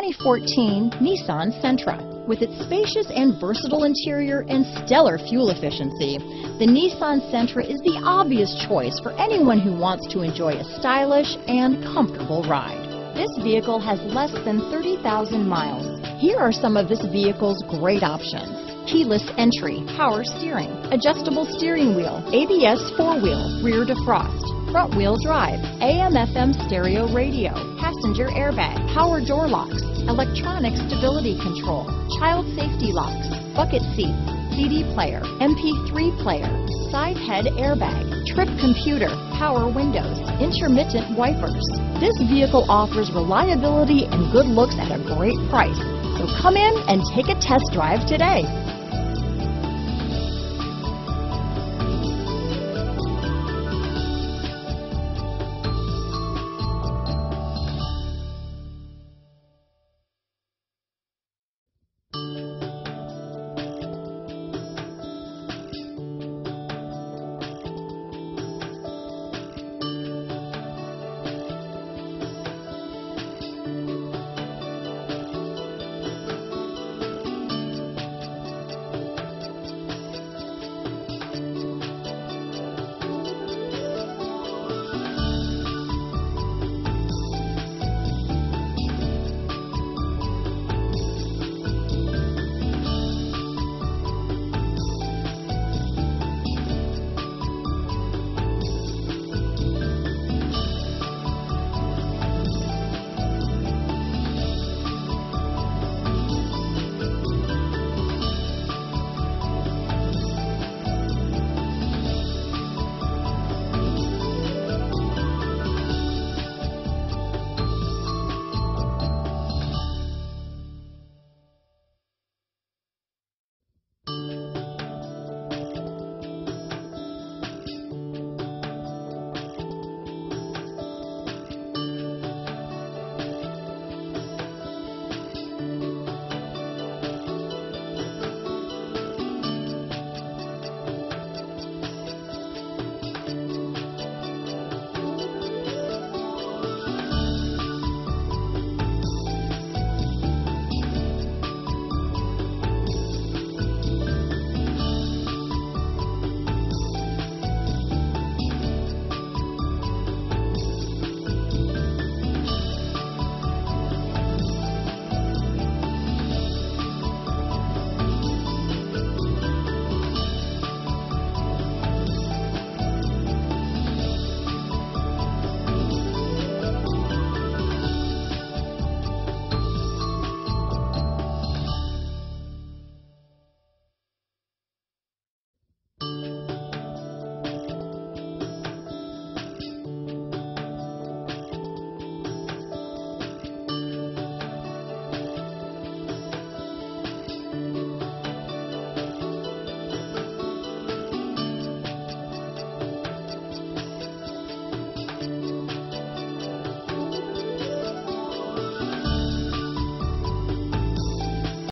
2014 Nissan Sentra. With its spacious and versatile interior and stellar fuel efficiency, the Nissan Sentra is the obvious choice for anyone who wants to enjoy a stylish and comfortable ride. This vehicle has less than 30,000 miles. Here are some of this vehicle's great options: keyless entry, power steering, adjustable steering wheel, ABS 4-wheel, rear defrost, front wheel drive, AM/FM stereo radio, passenger airbag, power door locks, electronic stability control, child safety locks, bucket seats, CD player, MP3 player, side head airbag, trip computer, power windows, intermittent wipers. This vehicle offers reliability and good looks at a great price. So come in and take a test drive today.